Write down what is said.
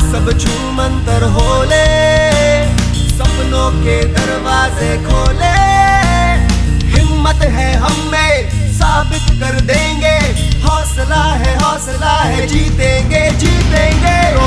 सब छू मंतर होले, सपनों के दरवाजे खोले। हिम्मत है हम में, साबित कर देंगे, हौसला है जीतेंगे जीतेंगे।